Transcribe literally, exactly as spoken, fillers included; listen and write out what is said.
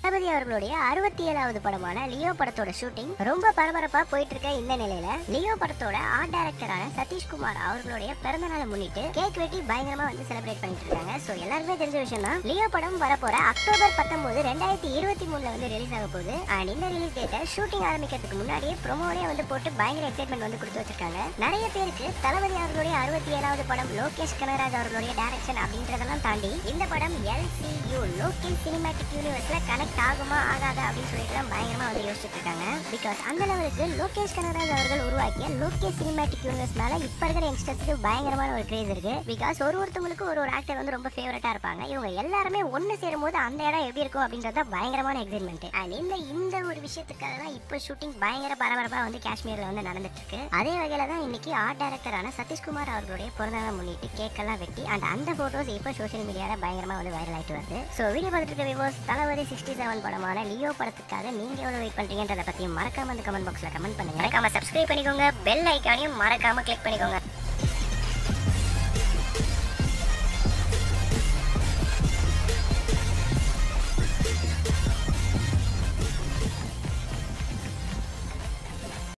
தளபதி அவர்களுடைய அறுபத்தி ஏழாவது படமான லியோ படத்தோட ஷூட்டிங் ரொம்ப பரபரப்பா போயிட்டு இருக்க இந்த நிலையில லியோ படத்தோட ஆர்ட் டைரக்டரான சதீஷ்குமார் அவர்களுடைய பிறந்த நாளை முன்னிட்டு கேக் வெட்டி பயங்கரமா வந்து செலிப்ரேட் பண்ணிட்டு இருக்காங்க. சோ எல்லாருமே தெரிஞ்ச விஷயம் தான், லியோ படம் வரப்போற அக்டோபர் பத்தொன்பது ரெண்டாயிரத்தி இருபத்தி மூணுல வந்து ரிலீஸ் ஆக போகுது. அண்ட் இந்த ரிலீஸ் டேட்டை ஷூட்டிங் ஆரம்பிக்கிறதுக்கு முன்னாடியே ப்ரோமோலே வந்து போட்டு பயங்கர எக்ஸைட்மெண்ட் வந்து கொடுத்து வச்சிருக்காங்க. நிறைய பேருக்கு தளபதி அவர்களுடைய அறுபத்தி ஏழாவது படம் லோகேஷ் கனகராஜ் அவர்களுடைய டைரக்ஷன் அப்படின்றதெல்லாம் தாண்டி இந்த படம் எல்சியூ லோக்கல் சினிமேட்டிக் யூனிவர்ஸ்ல கனெக்ட் ஆகுமா ஆகாதா அப்படின்னு சொல்லிட்டு தான் பயங்கரமா வந்து யோசிச்சுட்டு இருக்காங்க. பிகாஸ் அந்த லெவலுக்கு லோகேஷ் கனகராஜ் அவர்கள் உருவாக்கிய லோகேஷ் சினிமேட்டிக் யூனிவர்ஸ் மேல இப்ப இருக்கிற யங்ஸ்டர்ஸ்க்கு பயங்கரமான ஒரு கிரேஸ் இருக்கு. பிகாஸ் ஒரு ஒருத்தவங்களுக்கு ஒரு ஒரு ஆக்டர் வந்து ரொம்ப ஃபேவரட்டா இருப்பாங்க. இவங்க எல்லாருமே ஒன்னு சேரும் போது அந்த இடம் எப்படி இருக்கும் அப்படின்றத பயங்கரமான எக்ஸைட்மெண்ட். அண்ட் இந்த இந்த ஒரு விஷயத்துக்காக தான் இப்போ ஷூட்டிங் பயங்கர பரபரப்பா வந்து காஷ்மீர்ல வந்து நடந்துட்டு இருக்கு. அதே வகையில தான் இன்னைக்கு ஆர்ட் டைரக்டரான சதீஷ்குமார் அவர்களுடைய பிறந்தநாளை முன்னிட்டு கேக் எல்லாம் வெட்டி அண்ட் அந்த போட்டோஸ் இப்போ சோஷியல் மீடியால பயங்கரமா வந்து வைரல் ஆயிட்டு வருது. ஸோ வீடியோ பார்த்துட்டு இருக்க வியூவர்ஸ், தளபதி சிக்ஸ்டி செவன் படமான லியோ படத்துக்காக நீங்க எவ்வளவு வெயிட் பண்றீங்கன்றத பத்தி மறக்காம அந்த கமெண்ட் பாக்ஸ்ல கமெண்ட் பண்ணுங்க. மறக்காம சப்ஸ்கிரைப் பண்ணிக்கோங்க, பெல் ஐக்கானையும் மறக்காம கிளிக் பண்ணிக்கோங்க.